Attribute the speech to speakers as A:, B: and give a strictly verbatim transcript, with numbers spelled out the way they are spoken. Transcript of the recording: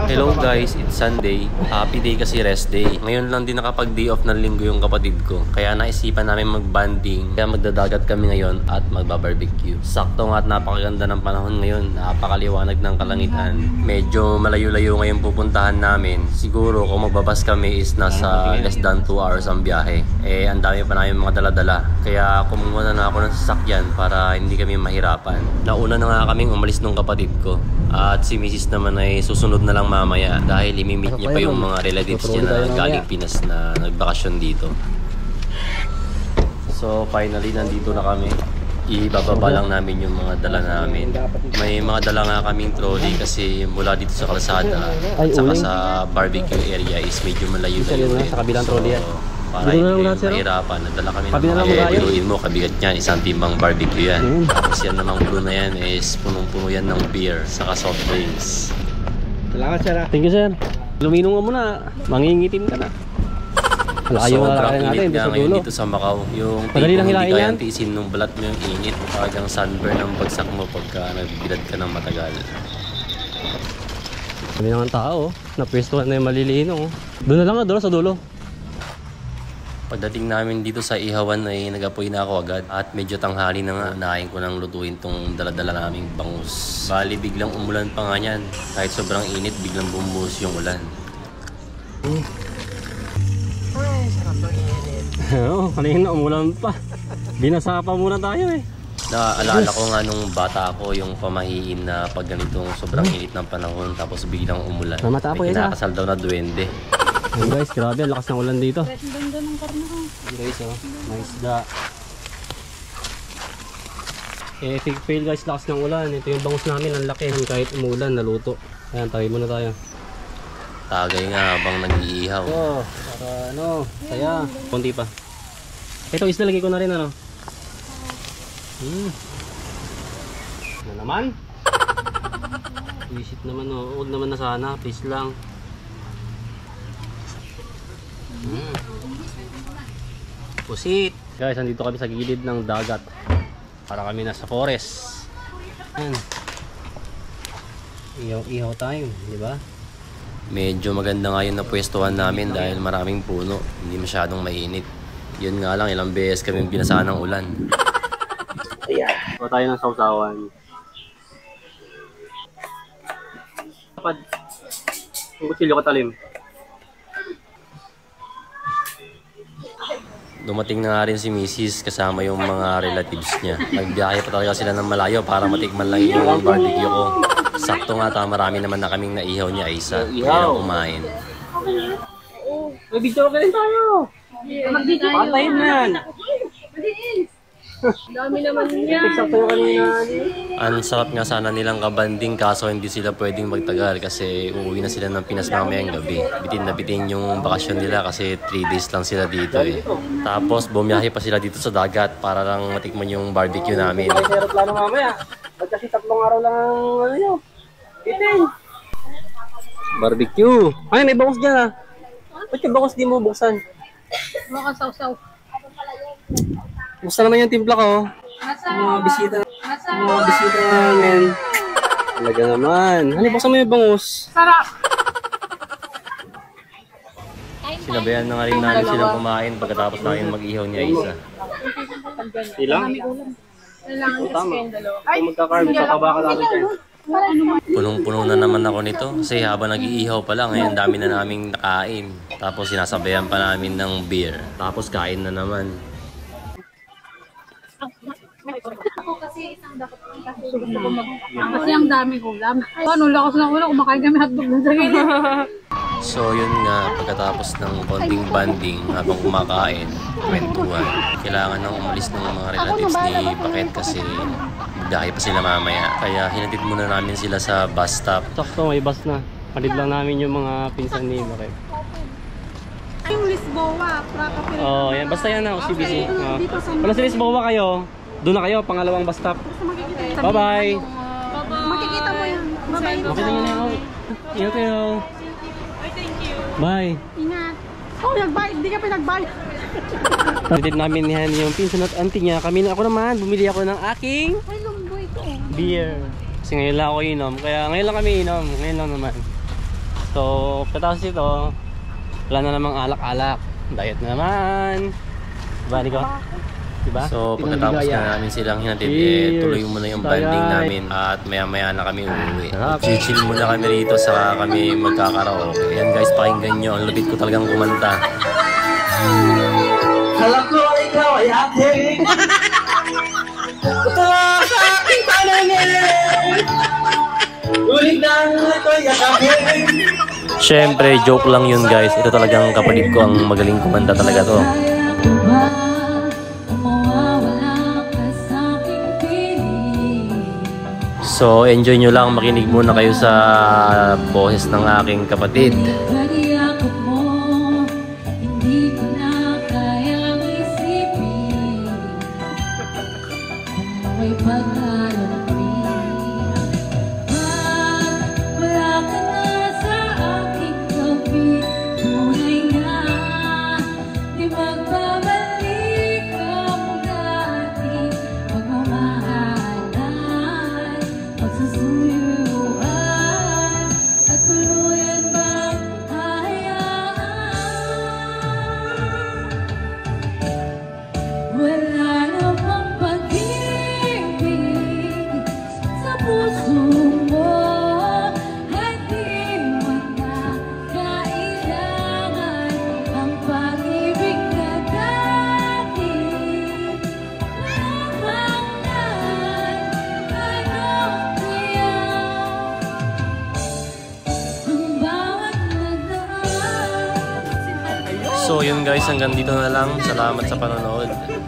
A: Hello guys, it's Sunday. Happy day kasi rest day. Ngayon lang din nakapag day off ng linggo yung kapatid ko. Kaya naisipan namin mag-banding. Kaya magdadagat kami ngayon at magba-barbecue. Sakto nga at napakaganda ng panahon ngayon. Napakaliwanag ng kalangitan. Medyo malayo-layo ngayon pupuntahan namin. Siguro kung magbabas kami is nasa less than two hours ang biyahe. Eh, ang dami pa namin mga dala-dala. Kaya kumuha na ako ng sasakyan para hindi kami mahirapan. Nauna na nga kaming umalis ng kapatid ko. At si Missus naman ay susunod na lang mamaya dahil imimit niya pa yung mga relatives niya na galing Pinas na nagbakasyon dito. So finally nandito na kami. Ibababa lang namin yung mga dala namin. May mga dala nga kaming trolley kasi mula dito sa kalsada at saka sa barbecue area is medyo malayo-layo din.
B: Sa kabilang trolley yan.
A: Para hindi kayo mahirapan, nadala kami ng mga biruin mo, kabigat yan, isang timbang barbecue yan. Tapos yan namang brew na yan is punong-puno yan ng beer, saka soft drinks.
B: Salamat sir. Thank you sir. Luminong ka muna, mangingitim ka na. Malayo so,
A: na rin natin nga ngayon dito sa Macau. Yung tipong hindi kayang tiisin nung balat mo yung init, talagang sunburn ang bagsak mo pagka nagbilad ka ng matagal.
B: Sabi naman tao, napwestuhan na yung malilino. Doon na lang ka, doon sa dulo.
A: Pagdating namin dito sa ihawan ay nag-apoy na ako agad at medyo tanghali na nga. Unahin ko nang lutuin tong daladala naming bangus. Bali biglang umulan pa nga yan. Kahit sobrang init biglang bumuhos yung ulan.
B: Mm. Ay, sarap ng init. Oo, kanina umulan pa. Binasa pa muna tayo eh.
A: Naaalala ko nga nung bata ako yung pamahiin na pag ganitong sobrang init ng panahon tapos biglang umulan. May kinakasal daw na duwende.
B: Hey guys, grabe, ang lakas ng ulan dito. Ganda ng karne ko. Guys, oh, may isda. Epic fail guys, lakas ng ulan. Ito yung bangus namin, ang laki. Kahit umulan, naluto. Ayan, tagay muna tayo.
A: Tagay nga habang nag-iihaw.
B: Ito, para ano, saya. Kunti pa. Ito, isda lagi ko na rin ano. Hmm. Ano naman? Visit naman, oh. Huwag naman na sana, please lang. Hmm. Pusit. Guys, andito kami sa gilid ng dagat. Para kami nasa forest. Ayan. Ihaw-ihaw tayo, di ba?
A: Medyo maganda nga yun na pwestuhan namin dahil maraming puno. Hindi masyadong mainit. Yun nga lang, ilang beses kami binasaan ng ulan.
B: Ayan. Kuha tayo ng sausawan. Kapag ang kutsilyo katalim.
A: Dumating na nga rin si Missus kasama yung mga relatives niya. Nagbiyahe pa talaga sila ng malayo para matikman lang yung barbecue ko. Sakto nga ta, marami naman na kaming naihaw ni Aisa. Kaya lang kumain.
B: May video ka rin tayo! Patayin na yan!
C: Dami naman yan.
A: Ang sarap nga sana nilang kabanding kaso hindi sila pwedeng magtagal kasi uuwi na sila ng Pinas mamayang gabi. Bitin na bitin yung bakasyon nila kasi three days lang sila dito eh. Tapos bumiyahe pa sila dito sa dagat para lang matikman yung barbecue namin.
B: May aeroplano mamaya. Kasi tatlong araw lang ang ano nyo. Bitin! Barbecue! Ay, may bangus dyan ah. Ba't yung bangus di mo buksan?
C: Baka saw-saw.
B: Gusto naman yung timpla ko. Mga bisita. Mga bisita namin. Talaga naman. Hani, buksan mo yung bangus.
C: Sarap!
A: Sinabayan na nga rin namin silang kumain pagkatapos namin mag-ihaw ni Aisa.
B: Ilang?
C: Kailangan
B: oh, tama. Kung magkakarb, kakabaka namin kayo.
A: Punong-puno na naman ako nito kasi habang nag-iihaw pa lang, ngayon dami na naming nakain. Tapos sinasabayan pa namin ng beer. Tapos kain na naman.
C: Ako kasi isang dapat kasi ang daming ulam. Ano, lakas ng ulam, kumakain kami hotdog na sa gilid.
A: So yun nga, pagkatapos ng konting banding habang kumakain, kwentuhan. Kailangan nang umalis ng mga relatives ni Paket kasi magdahay pa sila mamaya. Kaya hinatid muna namin sila sa bus stop.
B: Sakto, may bus na. Palid lang namin yung mga pinsan ni Paket.
C: Yung Lisboa, Praca Philippines.
B: Oh, yan. Basta yan na, O C B C. Oh. Wala sa Lisboa kayo. Doon na kayo, pangalawang bus stop. Bye-bye!
C: Makikita mo yan. Bye-bye.
B: Makita nyo na ako. Ingat kayo. Bye!
C: Ingat. Oh, nagbayad. Hindi ka pinagbayad.
B: Pagdating namin yan yung pinsan at auntie niya. Kami na ako naman. Bumili ako ng aking
C: Ay, lumboy ito.
B: beer. Kasi ngayon lang ako inom. Kaya ngayon lang kami inom. Ngayon lang naman. So, pagkatapos ito, wala na namang alak-alak. Diet na naman. Diba, Nico? Diba?
A: So pagkatapos na namin silang hinatid, eh, tuloy muna yung banding namin at maya maya na kami uuwi. Chill muna kami rito sa kami magkakaraoke. Yan guys, pakinggan nyo. Ang lupit ko talagang kumanta.
D: Alam ko ikaw ay ating ito sa aking panangin. Ulit nang ito'y yakapin.
A: Siyempre, joke lang yun guys. Ito talagang kapatid ko ang magaling kumanta talaga to. So, enjoy nyo lang. Makinig muna kayo sa boses ng aking kapatid. So yun guys, hanggang dito na lang. Salamat sa panonood.